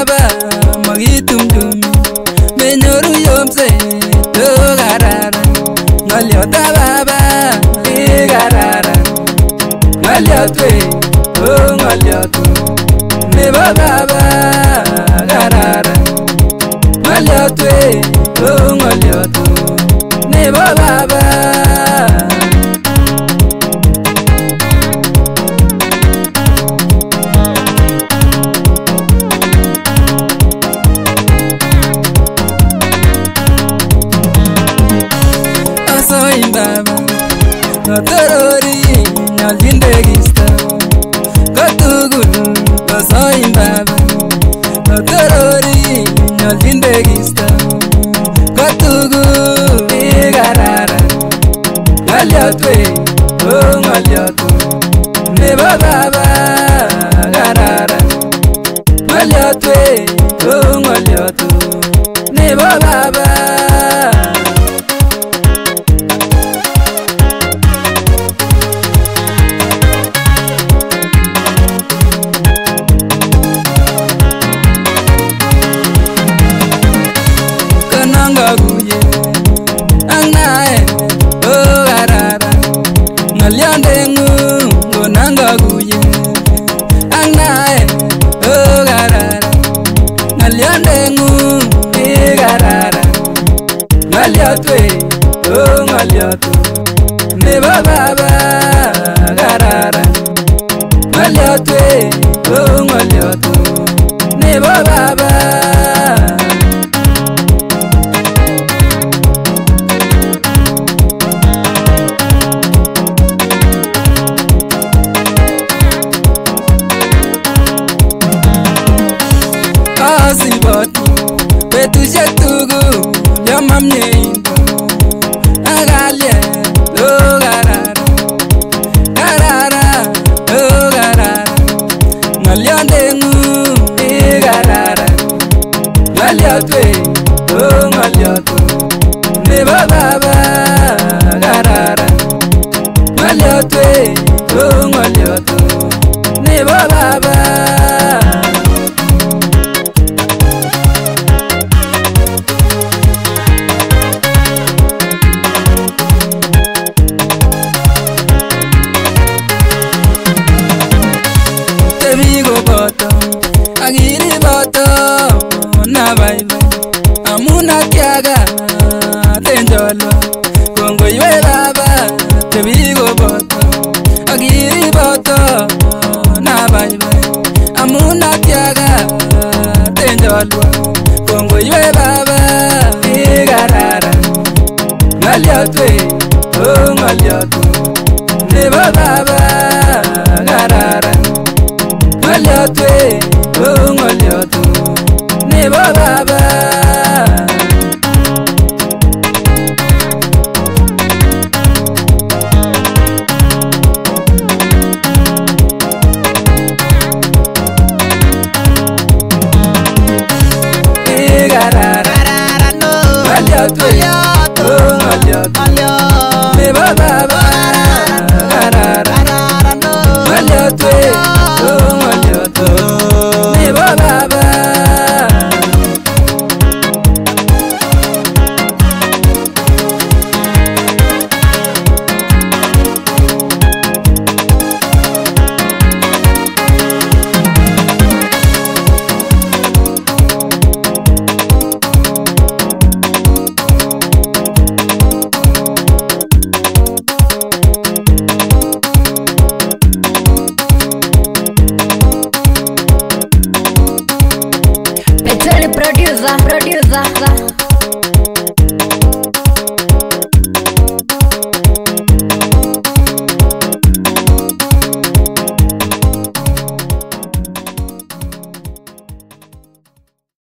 baba magitum dum menyoru yomse to garara ngaliota baba garara ngaliotwe to ngaliotu ne baba garara ngaliotwe to ngaliotu ne baba baba notorori nyaldindegista katugul basoin baba notorori nyaldindegista katugul garara ngaliotwe o ngaliotu ne baba garara ngaliotwe o ngaliotu ne baba guye anae o garara ngaliandengu ngonanga guye anae o garara ngaliandengu garara ngaliatwe o ngaliatu ne baba garara ngaliatwe o ngaliatu ne baba Asibatu betushek tugu yamamnyeimbo agalye lo garara garara lo garara ngalyondengu garara ngalyotwe lo ngalyotu ne baba garara ngalyotwe lo ngalyotu ne baba Vigo boto, agiri boto, na bye bye. Amuna kiaga, tenjolo, kongo yue baba. Te vigo boto, agiri boto, na bye bye. Amuna kiaga, tenjolo, kongo yue baba. Garara, ngaliotwe, oh ngaliotu, ne baba garara. Ngaliotwe, oh ngaliotu, ne baba garara no ngaliotwe, oh ngaliatu, ne baba garara no ngaliotwe, oh ngaliatu, ne baba producer